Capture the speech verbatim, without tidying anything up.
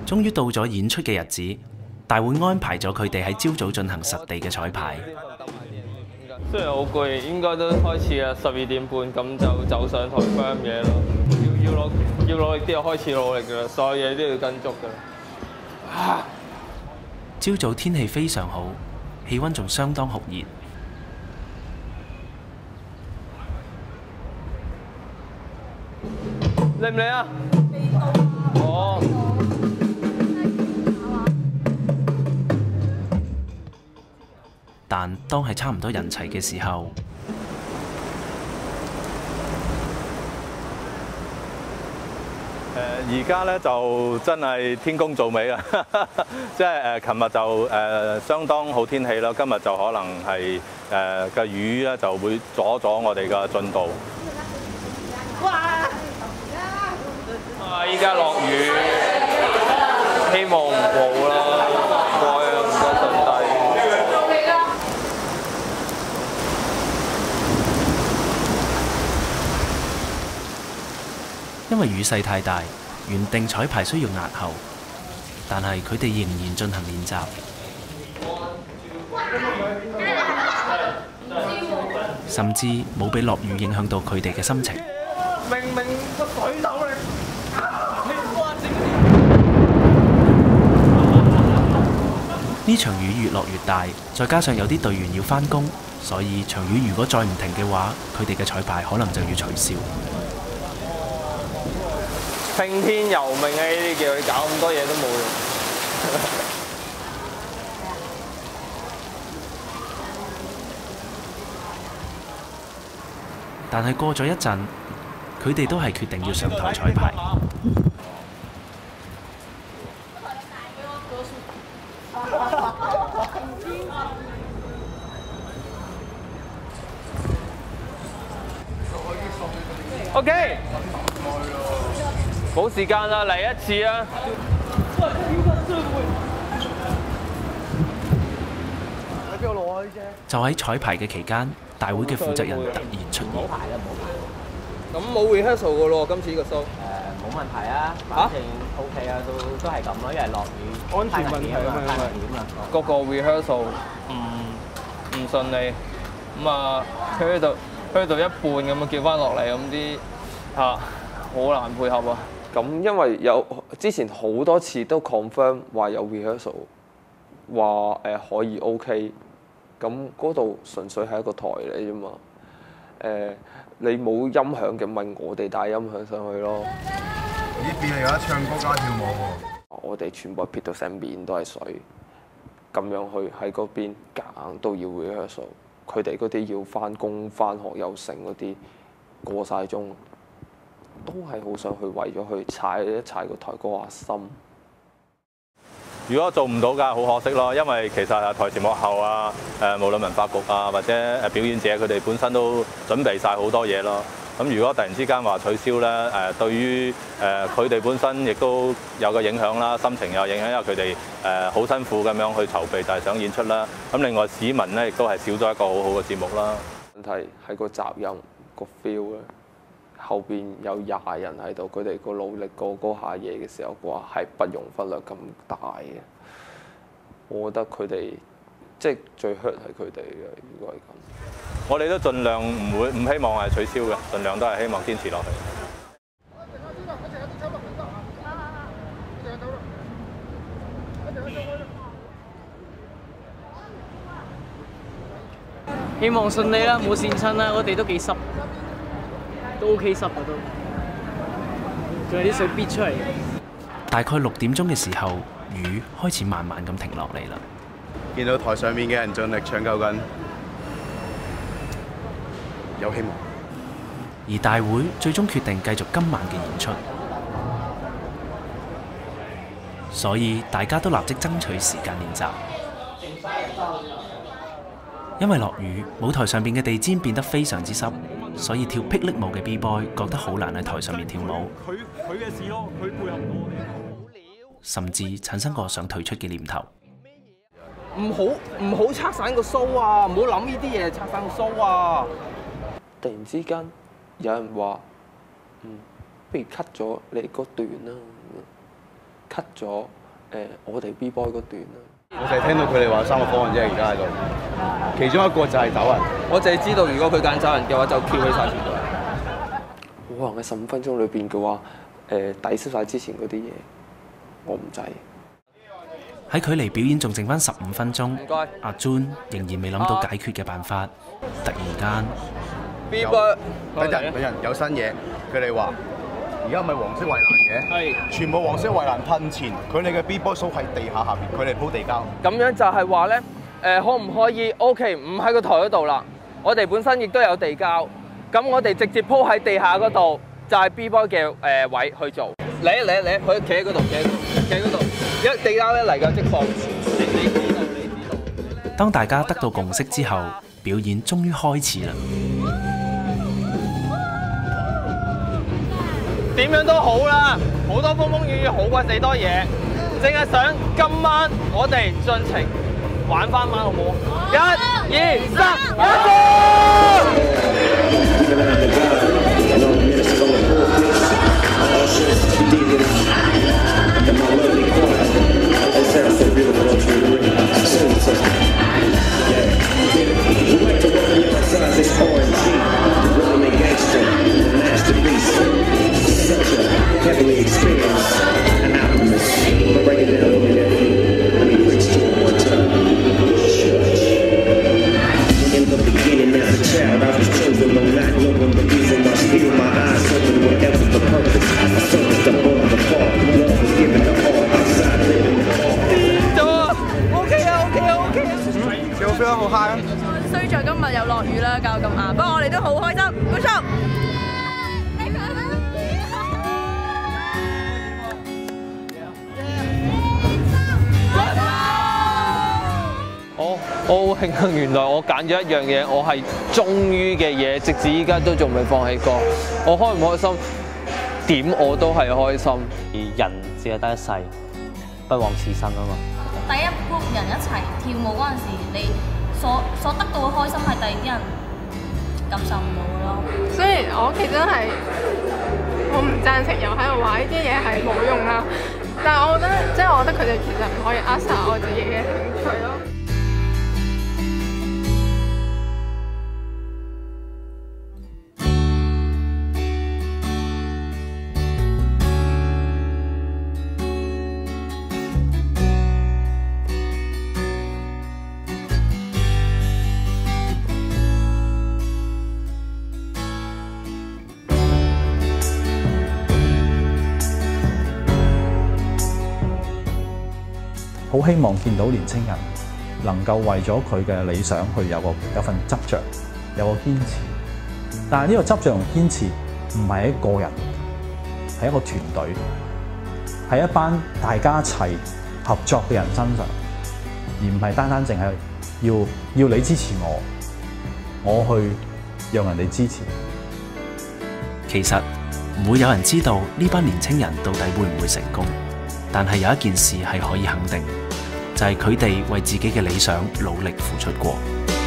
終於到咗演出嘅日子，大會安排咗佢哋喺朝早進行實地嘅彩排。 雖然好攰，應該都開始啦，十二點半咁就走上台 film 嘢咯。要要攞要努力啲，就開始努力㗎啦，所有嘢都要跟足㗎啦。 朝早天氣非常好，氣温仲相當酷熱。 嚟唔嚟啊？哦。 但當係差唔多人齊嘅時候， 誒而家咧就真係天公造美啊！即係誒，琴日就誒相當好天氣啦，今日就可能係誒嘅雨咧就會阻咗我哋嘅進度。 哇！啊！依家落雨，希望唔好啦，唔該啊，唔該上帝。 因為雨勢太大，原定彩排需要押後，但係佢哋仍然進行練習。甚至冇俾落雨影響到佢哋嘅心情。 明明個水手嚟， 呢場雨越落越大，再加上有啲隊員要返工，所以場雨如果再唔停嘅話，佢哋嘅彩排可能就要取消。 聽天由命啊！呢啲叫佢搞咁多嘢都冇用。 但係過咗一陣，佢哋都係決定要上台彩排。 OK， 冇時間啦，嚟一次啊！ 就喺彩排嘅期間，大會嘅負責人突然出現。 咁冇 rehearsal 噶咯，今次呢個 show。誒冇問題啊，反正 OK 啊，都都係咁咯，因為落雨， 安全問題啊嘛， 太危險啦。 個個 rehearsal 唔唔順利，咁啊去到去到一半咁啊叫翻落嚟，咁啲嚇好難配合啊。 咁因為有之前好多次都 confirm 話有 rehearsal， 話誒可以 OK， 咁嗰度純粹係一個台嚟啫嘛。誒你冇音響嘅，問我哋帶音響上去咯。 呢邊係有得唱歌加跳舞喎。 我哋全部撇到成面都係水，咁樣去喺嗰邊夾硬都要 rehearsal。佢哋嗰啲要翻工翻學又成嗰啲過晒鐘。都係好想去為咗去踩一踩個台嗰下心。 如果做唔到㗎，好可惜咯，因為其實台前幕後啊，誒無論文化局啊或者誒表演者，佢哋本身都準備晒好多嘢咯。咁如果突然之間話取消咧，誒對於誒佢哋本身亦都有個影響啦，心情有影響，因為佢哋誒好辛苦咁樣去籌備，就係想演出啦。咁另外市民咧亦都係少咗一個好好嘅節目啦。 問題係個責任個 feel 咧。後邊有廿人喺度，佢哋個努力過嗰下嘢嘅時候，嘅話係不容忽略咁大嘅。我覺得佢哋即係最 hurt 係佢哋嘅，如果係咁。 我哋都盡量唔會唔希望係取消嘅，盡量都係希望堅持落去。 希望順利啦，冇跣親啦，我哋都幾濕。都 OK 濕嘅都，仲有啲水逼出嚟。 大概六點鐘嘅時候，雨開始慢慢咁停落嚟啦。 見到台上面嘅人盡力搶救緊，有希望。 而大會最終決定繼續今晚嘅演出，所以大家都立即爭取時間練習。因為落雨，舞台上邊嘅地氈變得非常之濕。所以跳霹靂舞嘅 B-boy 覺得好難喺台上面跳舞， 佢佢嘅事咯，佢配合我哋， 甚至產生過想退出嘅念頭。 唔好唔好拆散個 show 啊！唔好諗呢啲嘢拆散個 show 啊！突然之間有人話：嗯，不如 cut 咗你嗰段啦 cut 咗誒我哋 B boy 嗰段啦。 我淨係聽到佢哋話三個方案啫，而家喺度，其中一個就係走人。 我淨係知道，如果佢揀走人嘅話，就翹起晒全部人。 可能喺十五分鐘裏邊嘅話，誒抵消晒之前嗰啲嘢，我唔制。 喺距離表演仲剩翻十五分鐘， 唔該， 阿 Jun 仍然未諗到解決嘅辦法。突然間 B boy， 等陣等陣有新嘢，佢哋話而家咪黃色圍欄嘅， 係全部黃色圍欄噴前，佢哋嘅 B boy 數喺地下下邊，佢哋鋪地膠。 咁樣就係話咧，誒可唔可以 OK 唔喺個台嗰度啦？我哋本身亦都有地膠，咁我哋直接鋪喺地下嗰度，就係 B boy 嘅誒位去做。嚟啊嚟啊嚟啊！佢企喺嗰度，企喺嗰度，企喺嗰度。一地膠一嚟㗎，即放。你你知道，你知道。 當大家得到共識之後，表演終於開始啦。 點樣都好啦，好多風風雨雨，好鬼死多嘢，淨係想今晚我哋盡情玩翻晚好唔好？一、二、三， Heavily experienced, an alchemist. Break it down for me, let me preach to it one time. In the beginning, as a child, I was chosen, though not knowing the reason why. Still, my eyes open, whatever the purpose. I surfaced above the fall. Love was given to all outside living the fall. 咗，OK 啊，OK 啊，OK 啊。 幾好 feel 啊，好 high 啊！ 衰在今日又落雨啦，教咁晏，不過我哋都好開心，Good job！ 我我好慶幸，原來我揀咗一樣嘢，我係忠於嘅嘢，直至依家都仲未放棄過。我開唔開心？點我都係開心。 人只係得一世，不枉此生啊嘛。 第一 group 人一齊跳舞嗰陣時，你所所得到嘅開心係第二啲人感受唔到嘅咯。 雖然我屋企真係我唔贊成又喺度話呢啲嘢係冇用啦，但係我覺得即係我覺得佢哋其實唔可以扼殺我自己嘅興趣咯。 好希望見到年青人能夠為咗佢嘅理想去有個有份執着，有個堅持。但係呢個執着同堅持唔係一個人，係一個團隊，係一班大家一齊合作嘅人身上，而唔係單單淨係要要你支持我，我去讓人哋支持。 其實唔會有人知道呢班年青人到底會唔會成功，但係有一件事係可以肯定，就係佢哋為自己嘅理想努力付出過。